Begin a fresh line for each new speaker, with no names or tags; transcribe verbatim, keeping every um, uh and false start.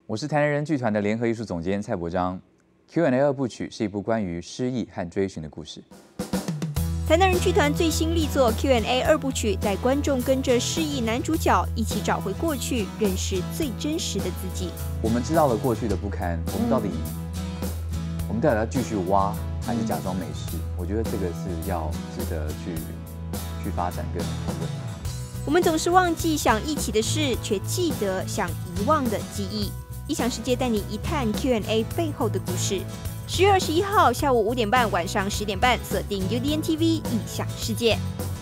我是台南人剧团的联合艺术总监蔡伯章。Q and A 二部曲是一部关于失忆和追寻的故事。
台南人剧团最新力作 Q and A 二部曲，带观众跟着失忆男主角一起找回过去，认识最真实的自己。
我们知道了过去的不堪，我们到底，嗯、我们到底要继续挖，还是假装没事？我觉得这个是要值得去去发展跟讨论。
我们总是忘记想一起的事，却记得想遗忘的记忆。异想世界带你一探 Q and A 背后的故事。十月二十一号下午五点半，晚上十点半，锁定 U D N T V 异想世界。